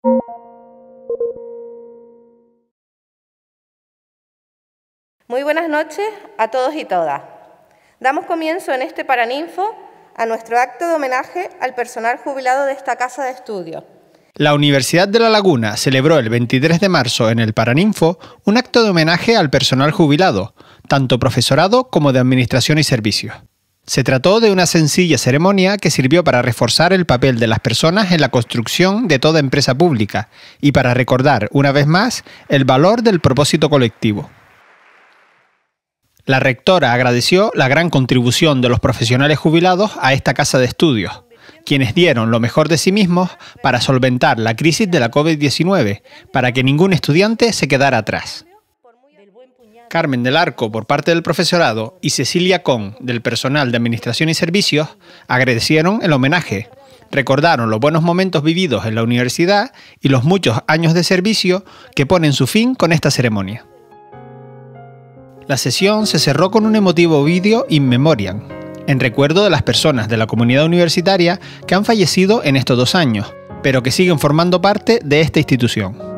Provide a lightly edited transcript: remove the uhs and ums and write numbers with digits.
Muy buenas noches a todos y todas. Damos comienzo en este Paraninfo a nuestro acto de homenaje al personal jubilado de esta casa de estudios. La Universidad de La Laguna celebró el 23 de marzo en el Paraninfo un acto de homenaje al personal jubilado, tanto profesorado como de administración y servicios. Se trató de una sencilla ceremonia que sirvió para reforzar el papel de las personas en la construcción de toda empresa pública y para recordar, una vez más, el valor del propósito colectivo. La rectora agradeció la gran contribución de los profesionales jubilados a esta casa de estudios, quienes dieron lo mejor de sí mismos para solventar la crisis de la COVID-19, para que ningún estudiante se quedara atrás. Carmen del Arco, por parte del profesorado, y Cecilia Con, del personal de Administración y Servicios, agradecieron el homenaje, recordaron los buenos momentos vividos en la universidad y los muchos años de servicio que ponen su fin con esta ceremonia. La sesión se cerró con un emotivo vídeo in memoriam, en recuerdo de las personas de la comunidad universitaria que han fallecido en estos 2 años, pero que siguen formando parte de esta institución.